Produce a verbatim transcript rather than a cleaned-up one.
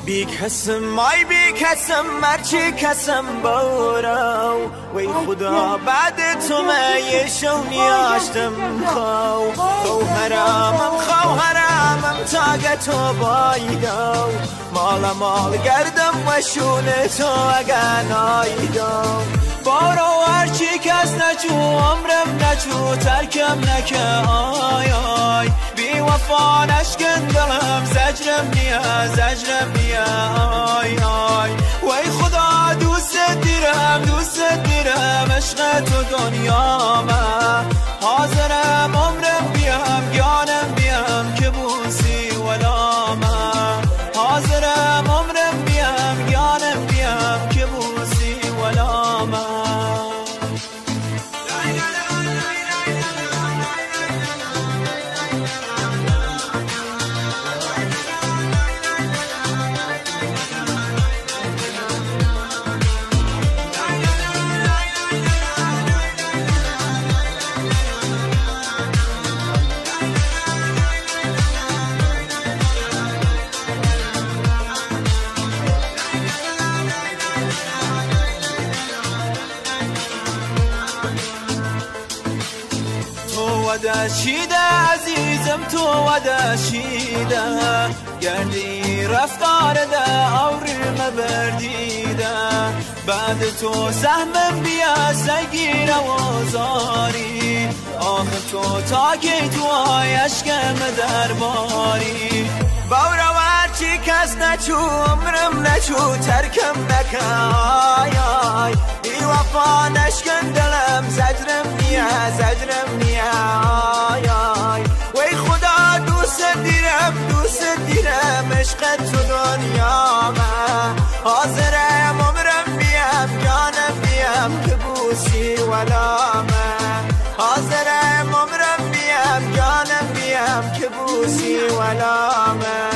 بی کسم مای بی کسم مرچی کسم بارو وی خدا بعد تو من شونیاشتم خو خوهرامم خوهرامم تاگ تو بایدو مال مال گردم و شونه تو اگنایدو بارو هرچی کس نچو عمرم نچو ترکم نکه آی آی بی وفا نشکن دلم زجرم نیا زجرم نیا آی آی وی خدا دوست دیرم دوست دیرم عشق تو دنیا من حاضرم عمرم بیام گیانم بیام که بوسی ولا من حاضرم عمرم بیام گیانم بیام که بوسی ولا من ودشیده عزیزم تو ودشیده گردی رفتار ده آورم بردیده بعد تو سهمم بیا سگیر و زاری آخر تو تا که تو آی اشکم درباری باورا ورچی کس نچو عمرم نچو ترکم نکه آی آی بی وفا نشکن دلم زجرم نیا زجرم نیا آی آی وی خدا دوست دیرم دوست دیرم عشق تو دنیا من حاضرم عمرم بیام جانم بیام که بوسی ولا من حاضرم عمرم بیام جانم بیام که بوسی ولا من